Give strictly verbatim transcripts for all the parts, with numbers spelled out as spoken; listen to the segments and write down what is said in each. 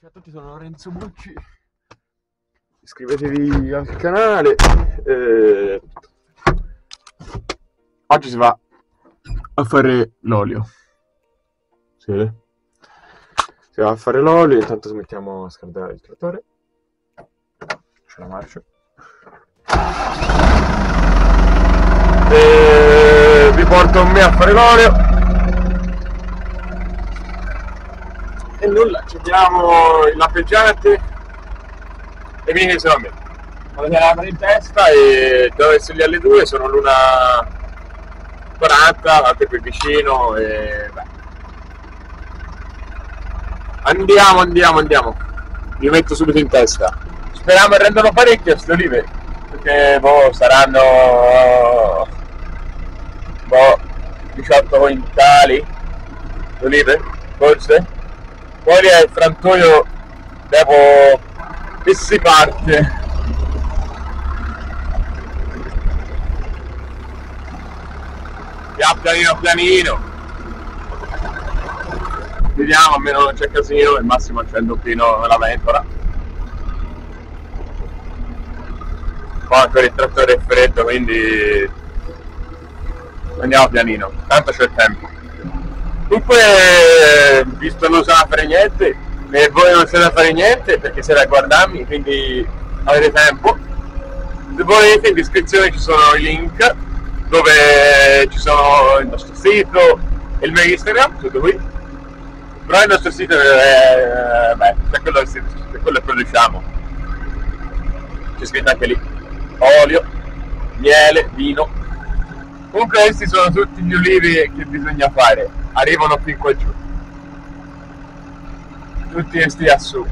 Ciao a tutti, sono Lorenzo Bucci. Iscrivetevi al canale. Eh... Oggi si va a fare l'olio. Si vede? Si va a fare l'olio, intanto smettiamo a scaldare il trattore. C'è la marcia. E vi porto con me a fare l'olio. E nulla, accendiamo il lampeggiante e vieni solo a me. Quando c'è la mano in testa e devo essere lì alle due, sono l'una quaranta, anche qui vicino e beh. Andiamo, andiamo, andiamo. Mi metto subito in testa. Speriamo che rendano parecchie queste olive, perché boh, saranno boh, diciotto quintali di olive, forse. Poi è il frantoio dopo che si parte. Pian pianino pianino. Vediamo, almeno non c'è casino, al massimo accendo un pino nella ventola. Poi ancora il trattore è freddo, quindi andiamo pianino, tanto c'è tempo. Comunque, visto non sa fare niente, e voi non siete a fare niente perché siete a guardarmi, quindi avete tempo. Se volete, in descrizione ci sono i link dove ci sono il nostro sito e il mio Instagram, tutto qui. Però il nostro sito è, beh, è quello che, è quello che produciamo. C'è scritto anche lì: olio, miele, vino. Comunque questi sono tutti gli ulivi che bisogna fare, arrivano fin qua giù, tutti questi a su.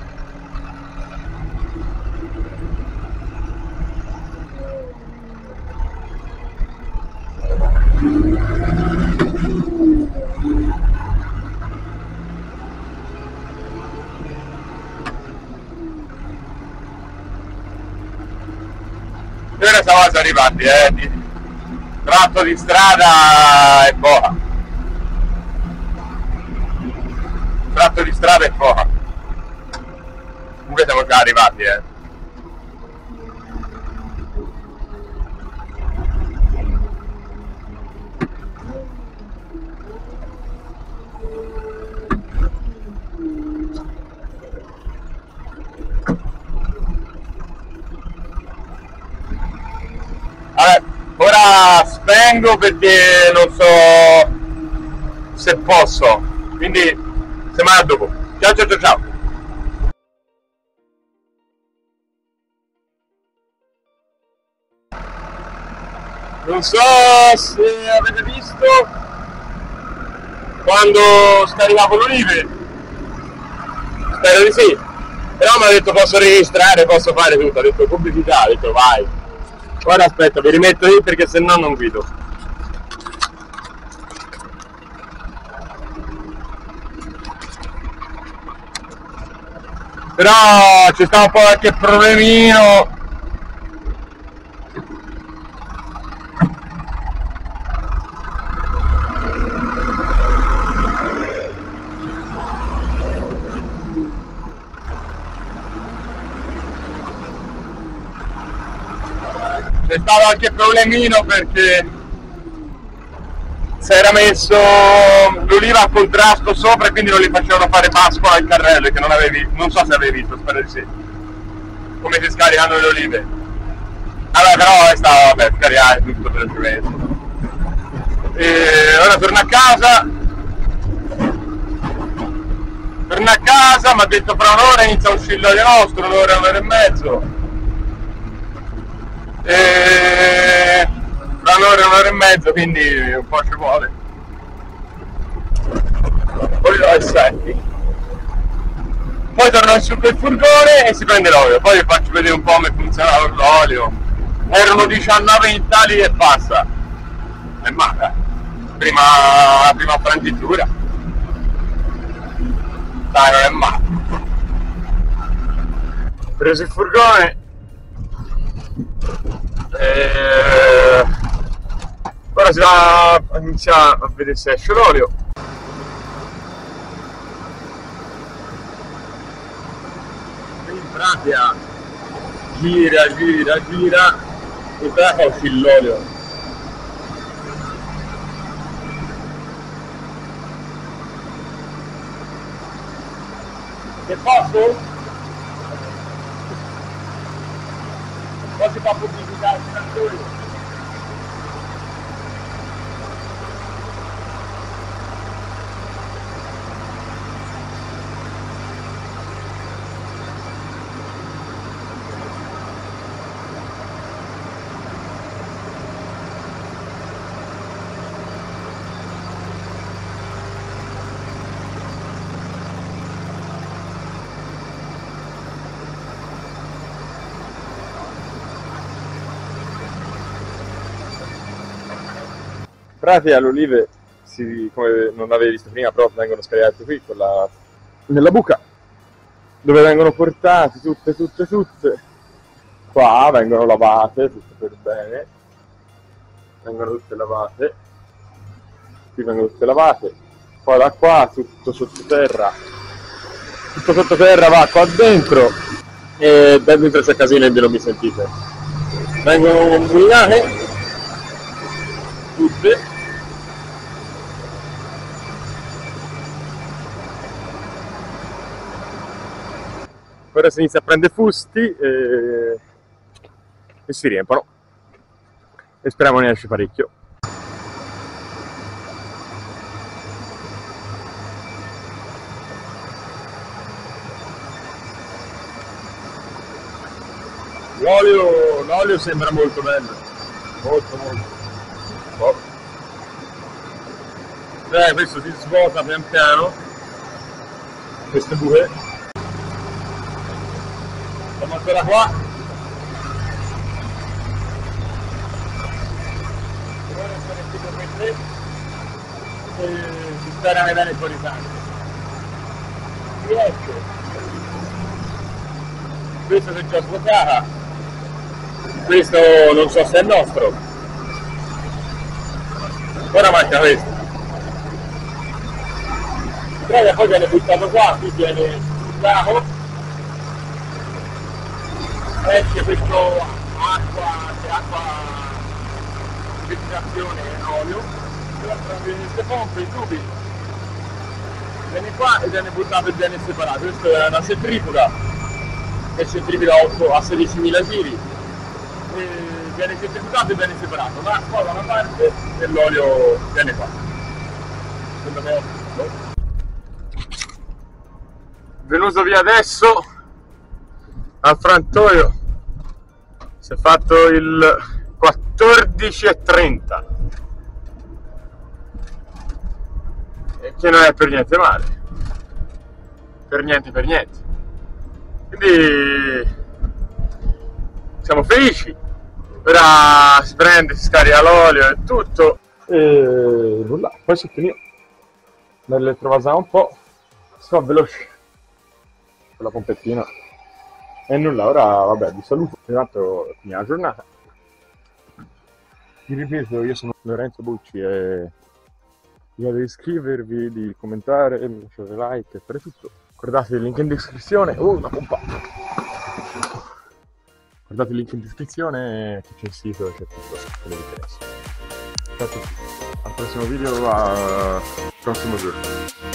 E ora siamo arrivati, eh, di tratto di strada e poca. Tratto di strada e poca. Comunque siamo già arrivati, eh. Vabbè, ora spengo perché non so se posso, quindi semmai a dopo. Ciao ciao ciao ciao. Non so se avete visto quando scaricavo l'olive, spero di sì, però mi ha detto posso registrare, posso fare tutto, ha detto pubblicità, ha detto vai. Ora aspetta, vi rimetto lì perché se no non guido. Però c'è stato un po' qualche problemino. C'è stato qualche problemino perché si era messo l'oliva a contrasto sopra e quindi non gli facevano fare pascola al carrello, che non avevi, non so se avevi visto, spero di sì, come si scaricano le olive. Allora però è stato, vabbè, scaricare tutto per il resto. E ora torno a casa, torno a casa, mi ha detto fra un'ora inizia a uscire l'olio nostro, un'ora, un'ora e mezzo. E tra un'ora e un'ora e mezzo, quindi un po' ci vuole. Poi lo assetti, poi torno su quel furgone e si prende l'olio. Poi vi faccio vedere un po' come funzionava l'olio. Erano diciannove quintali e passa, e manca prima, prima franchitura, dai, non è male. Ho preso il furgone e ora si va a iniziare a vedere se esce l'olio. in pratica gira, gira, gira, in pratica uscì l'olio. Che posso? Poi si fa pubblicità il trattore. Pratica le olive, si, come non avevi visto prima, però vengono scaricate qui con la, nella buca, dove vengono portate tutte, tutte, tutte. Qua vengono lavate, tutte per bene, vengono tutte lavate, qui vengono tutte lavate, poi da qua tutto sottoterra, tutto sottoterra va qua dentro e da dentro c'è casino e non mi sentite. Vengono mulinate tutte. Ora si inizia a prendere fusti e, e si riempiono e speriamo ne esce parecchio. L'olio, l'olio sembra molto bello, molto molto. Oh. Eh, questo si svuota pian piano, queste buche. Siamo ancora qua. Ora sono uscito per te e si spera a vedere fuori tanto. Ecco. Questo si è già svuotata. Questo non so se è nostro. Ora manca questo. Però poi viene buttato qua, qui viene buttato. Esce questo acqua, c'è acqua di ventilazione e olio, queste pompe, i tubi, viene qua e viene buttato e viene separato. Questa è una centrifuga, è centrifuga a sedicimila giri, e viene centrifugato e viene separato, ma qua da una parte e l'olio viene qua. Secondo me è venuto via adesso. Al frantoio si è fatto il quattordici e trenta, che non è per niente male, per niente per niente, quindi siamo felici. Ora si prende, si scarica l'olio e tutto e nulla, poi si finì nelle trovate un po', si fa veloce con la pompettina. E nulla, ora vabbè, vi saluto, intanto fine la giornata. Vi ripeto, io sono Lorenzo Bucci e vi chiedo di iscrivervi, di commentare, lasciare like e fare tutto. Guardate il link in descrizione. Oh, una pompa! Guardate il link in descrizione, che c'è il sito e c'è tutto quello che vi interessa. Ciao a tutti, al prossimo video, al prossimo giorno.